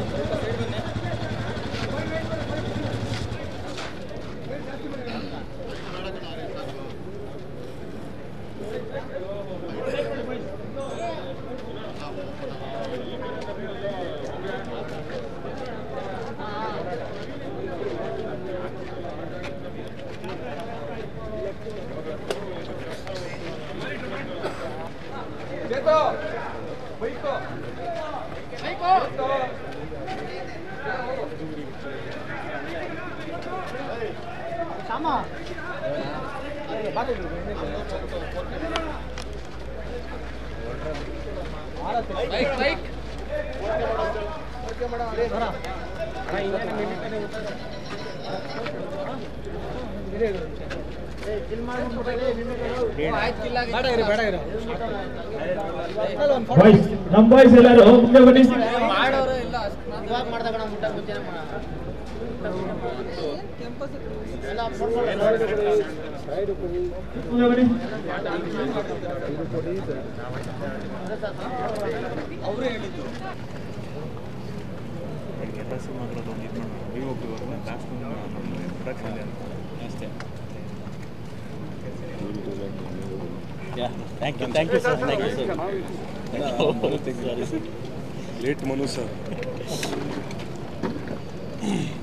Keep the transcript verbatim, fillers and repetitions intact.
Sama. Batu dulu. Baik, baik. Oke, madam. Bora. Nah, ini ada minit-minit utar. Gire. Eh, film ಮಾಡಿ photo ಇದೆ ನಿಮಗೆ ಓ ಆಯ್ತು ಕಿಲ್ಲ ಬೇಡ ಇರಿ ಬೇಡ ಇರಿ ಬಾಯ್ಸ್ ನಮ್ಮ ಬಾಯ್ಸ್ ಎಲ್ಲರೂ ಮುಂದೆ ಬನ್ನಿ ಮಾಡೋರು ಇಲ್ಲ ಇವಾಗ ಮಾಡ್ದಾಗ ನಾವು ಮುಟ್ಟ ಮುಂಚೆನೇ ಕ್ಯಾಂಪಸ್ ಎಲ್ಲ ಅಪ್ಲೋಡ್ ಮಾಡಿ ಸೈಡ್ ಕೊಡಿ ಮುಂದೆ ಬನ್ನಿ ಅವರೇ ಹೇಳಿದ್ರು ಎಲ್ಲ ಸಿನಿಮಾಗಳು ಒಂದು ಇದು ಮಾಡೋಣ V O P work last ನಮ್ಮ ಪ್ರೊಡಕ್ಷನ್ ಅಷ್ಟೇ Yeah, thank you, thank you sir, thank you sir. Late Manu sir.